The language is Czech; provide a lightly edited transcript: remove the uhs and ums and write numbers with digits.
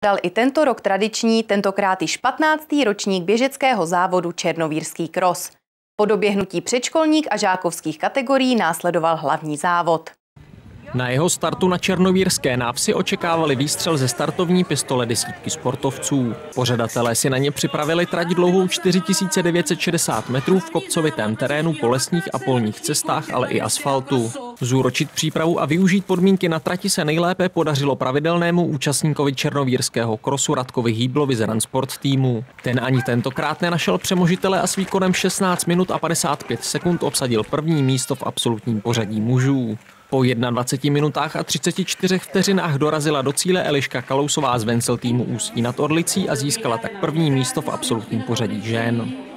Dal i tento rok tradiční, tentokrát již 15. ročník běžeckého závodu Černovýrský kros. Po doběhnutí předškolních a žákovských kategorií následoval hlavní závod. Na jeho startu na Černovýrské návsi očekávali výstřel ze startovní pistole desítky sportovců. Pořadatelé si na ně připravili trať dlouhou 4960 metrů v kopcovitém terénu po lesních a polních cestách, ale i asfaltu. Zúročit přípravu a využít podmínky na trati se nejlépe podařilo pravidelnému účastníkovi černovýrského krosu Radkovi Hýblovi z Runsport týmu. Ten ani tentokrát nenašel přemožitele a s výkonem 16 minut a 55 sekund obsadil první místo v absolutním pořadí mužů. Po 21 minutách a 34 vteřinách dorazila do cíle Eliška Kalousová z Vencel týmu Ústí nad Orlicí a získala tak první místo v absolutním pořadí žen.